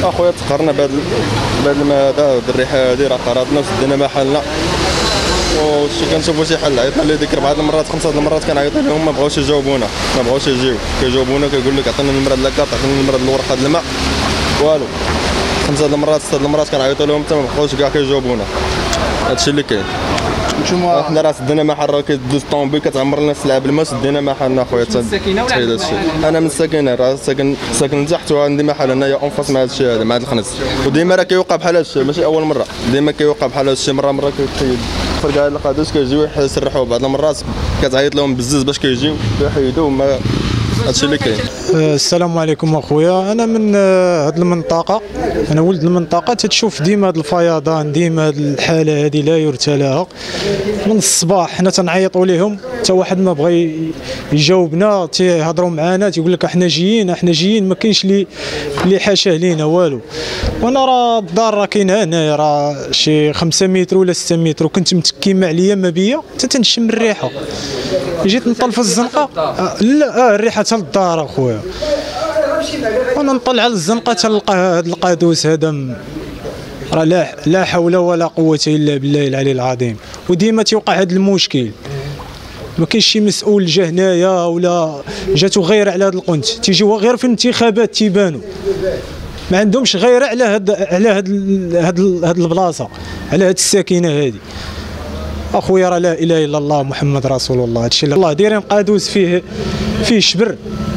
اخويا تقهرنا بهذا الماء هذا الريحه هذه، راه قرضنا وسدينا محلنا وشي كنشوفوا شي حل. عيطنا ليه ديك 4 المرات 5 المرات كنعيطوا لهم ما بغاوش يجاوبونا، ما بغاوش يجيو، كيجاوبونا كيقول لك عطينا النمره ديال لاكارت، عطينا النمره ديال الورقه ديال الماء، والو. 5 المرات 6 المرات كنعيطوا لهم حتى ما بقاوش كاع كيجاوبونا. هادشي اللي كاين. نتوما حنا راه سدينا محل، راه كيدوز الطوموبيل كتعمر لنا السلعه بالماء، سدينا محلنا اخويا حتى تحيد هادشي. انا من الساكنه، راه ساكن تحت وعندي محل هنايا اون فاس مع هادشي هذا مع هاد الخنس، وديما راه كيوقع بحال هادشي، ماشي اول مره، ديما كيوقع بحال هادشي. مره كيتحيد فرق هاد القادوس كيجيو يسرحوا بعض المرات، كتعيط لهم بزز باش كيجيو كيحيدوا. ما هادشي اللي كاين. السلام عليكم اخويا، انا من هاد المنطقه، انا ولد المنطقه. تتشوف ديما هاد الفيضان، ديما هاد الحاله هادي لا يرثى لها. من الصباح حنا تنعيطوا لهم حتى واحد ما بغى يجاوبنا، تيهضروا معنا تيقول لك احنا جايين ما كاينش اللي حاشاه لينا والو. وانا راه الدار راه كاينه هنايا، راه شي 5 متر ولا 6 متر، وكنت متكيمه عليا ما بيا حتى تنشم الريحه. جيت نطل في الزنقه، لا الريحه حتى للدار اخويا. وانا نطلع على الزنقه تلقى هذا القادوس هذا، راه لا حول ولا قوه الا بالله العلي العظيم. وديما تيوقع هذا المشكل، ما كاينش شي مسؤول جا هنايا ولا جاتو غير على هذا القنت، تيجيو غير في الانتخابات تيبانوا، ما عندهمش غير على هاد البلاصه، على هاد الساكنه هذه. اخويا راه لا اله الا الله محمد رسول الله. هادشي الله دايرين قادوس فيه شبر،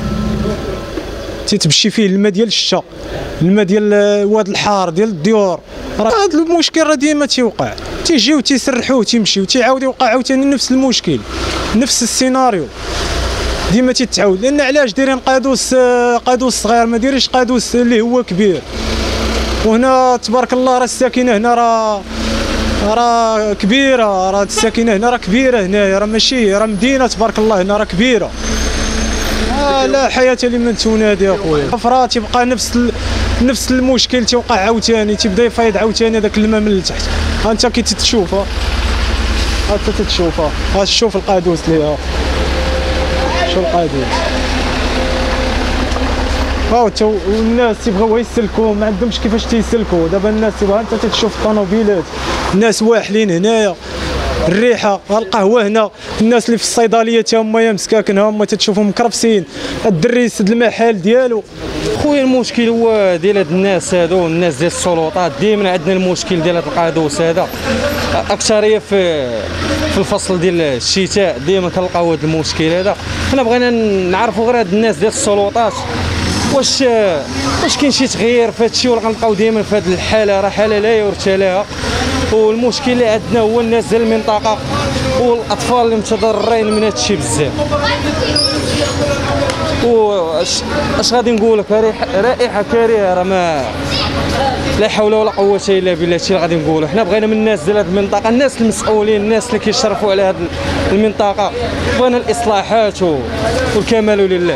تيتمشي فيه الماء ديال الشتا، الماء ديال واد الحار ديال الديور. راه هذا المشكل راه ديما تيوقع، تيجيو تيسرحوه تيمشيو تيعاود يوقع عاوتاني نفس المشكل، نفس السيناريو ديما تيتعاود. لان علاش دايرين قادوس صغير، ما دايرينش قادوس اللي هو كبير. وهنا تبارك الله راه الساكنه هنا راه كبيره، راه الساكنه هنا راه كبيره، هنايا راه ماشي راه مدينه تبارك الله، هنا راه كبيره. لا حياه لمن تنادي اخويا. فرا تيبقى نفس المشكل تيوقع عاوتاني، تيبدا يفيض عاوتاني هذاك الماء من التحت. ها انت كي تتشوفها، ها انت تتشوفها، ها شوف القادوس ليها، شوف القادوس. والناس تيبغيو يسلكوا، ما عندهمش كيفاش تيسلكوا. دابا الناس تيبغى، انت تشوف الطوموبيلات، الناس واحلين هنايا، الريحه، القهوه هنا، الناس اللي في الصيدليه تا هما يا مسكاكن هما تتشوفهم مكرفسين، الدري يسد المحل ديالو. خويا المشكل هو ديال هاد الناس هادو، الناس ديال السلطات. ديما عندنا المشكل ديال هاد القادوس هذا، اكثريه في الفصل ديال الشتاء ديما كنلقاو هاد المشكل هذا. حنا بغينا نعرفوا غير هاد الناس ديال السلطات واش كاين شي تغيير في هادشي، ولا غنبقاو ديما في هاد الحاله، راه حاله لا يرثى لها. والمشكل اللي عندنا هو الناس ديال المنطقه والاطفال اللي متضررين من هادشي بزاف. واش غادي نقول لك، رائحه كريهه، راه ما لا حول ولا قوه الا بالله. هادشي اللي غادي نقولوا. حنا بغينا من الناس ديال هاد المنطقه، الناس المسؤولين، الناس اللي كيشرفوا على هاد المنطقه، بغينا الاصلاحات والكمال لله.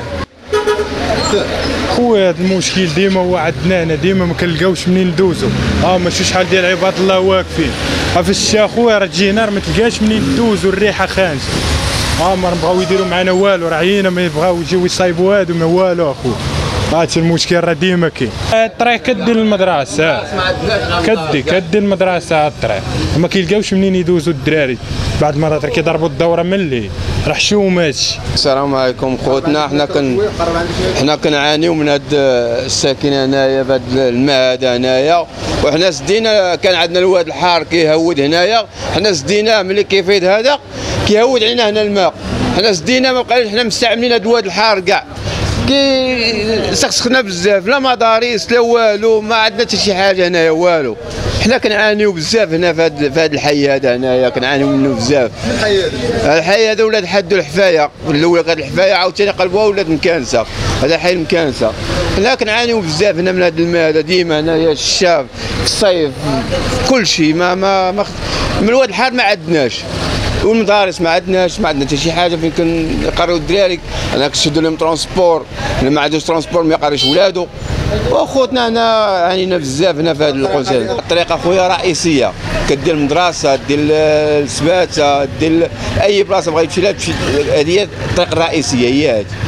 خويا هذا المشكل ديما هو عندنا هنا، ديما ما كنلقاوش منين ندوزو. ماشي شحال ديال عباد الله واقفين في الشتا خويا، راه تجي نهار ما تلقاش منين ندوزو، الريحه خانت. ما بغاو يديروا معنا والو، راه عينا ما يبغاو يجيو يصايبوا هادو ما والو اخويا. هادشي المشكل راه ديما كاين. الطريق كدي للمدرسه، كدي المدرسه الطريق، ما كيلقاوش منين يدوزوا الدراري. بعض المرات كيضربوا الدوره من الليل، راه حشوم هادشي. السلام عليكم خوتنا. حنا كنعانيو من هاد الساكنه هنايا بهاد الماء هذا هنايا، وحنا سدينا كان عندنا الواد الحار كيهود هنايا، حنا سديناه ملي كيفيض هذا كيهود علينا هنا الماء، حنا سدينا ما بقاش حنا مستعملين هاد الواد الحار كاع، سخسخنا بزاف، لا مدارس لا والو، ما عندنا حتى شي حاجه هنايا والو. حنا كنعانيو بزاف هنا في هذا الحي هذا هنايا، كنعانيو منه بزاف. الحي هذا ولات حدو الحفايه، الاول كانت الحفايه عاوتاني قلبوها ولات مكانسه، هذا الحي مكانسه. حنا كنعانيو بزاف هنا من هذا الماء هذا، ديما هنايا الشتاء في الصيف كل شيء. ما من الواد الحار ما عندناش، والمدارس ما عندنا حتى شي حاجه فين كنقريو الدراري. انا كنشدوا لهم ترونسبور، اللي ما عندوش ترونسبور ما يقريش ولادو. وخوتنا هنا عانينا بزاف هنا في هذا القنص. الطريق اخويا رئيسيه، كدير المدرسه، دير السباته، دير اي بلاصه بغا يمشي لها، هذه الطريق الرئيسيه هي هذه.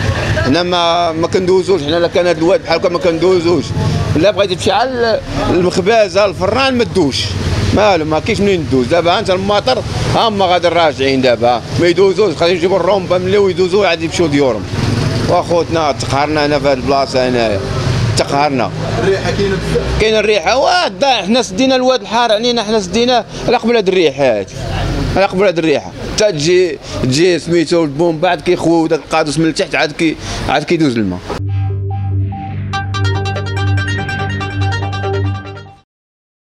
حنا ما كندوزوش، حنا لا كان هذا الواد بحال هكا ما كندوزوش. لا بغيتي تمشي على المخبازه الفران ما تدوش مالو، ما كاينش منين تدوز. دابا انت المطر هما غادي راجعين دابا ما يدوزوش، غادي يجيبوا الرومبا مليو يدوزوا عاد يمشيو ديورهم. واخوتنا تقهرنا هنا في هذه البلاصه هنايا، تقهرنا. الريحه كاينه بزاف، كاين الريحه حنا سدينا الواد الحار علينا، حنا سديناه على قبل هاد الريحه هادي، على قبل هاد الريحه حتى تجي سميتو البوم بعد كيخوي داك القادوس من التحت عاد كيدوز الماء.